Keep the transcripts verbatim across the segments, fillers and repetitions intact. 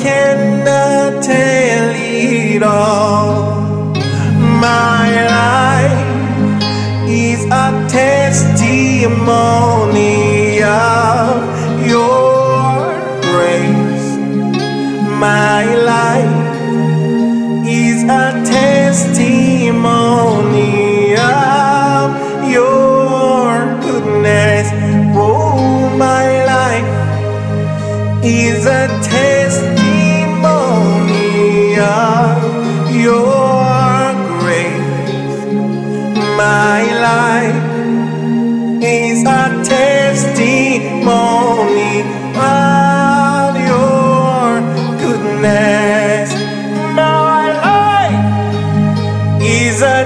cannot tell it all. My life is a testimony of your grace. My life is a testimony of your goodness. Oh, my life is a testimony of your grace. My life is a testimony of your goodness. My life is a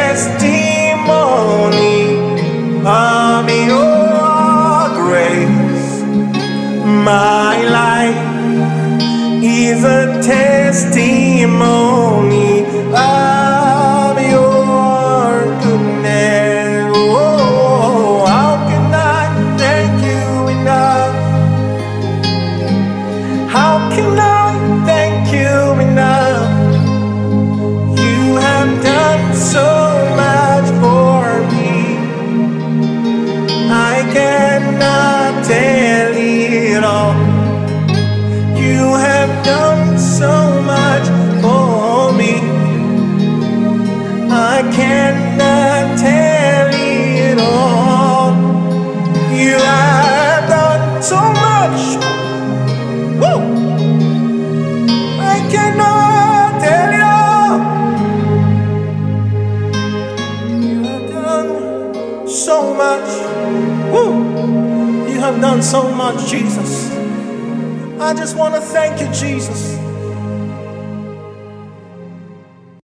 testimony of your grace. My life is a testimony of your goodness. Oh, how can I thank you enough? How can I thank you enough? You have done so much for me. I cannot tell it all. You have done so much for me. I cannot tell it all. You have done so much. Woo! I cannot tell it all. You have done so much. Woo! You have done so much, Jesus. I just want to thank you, Jesus.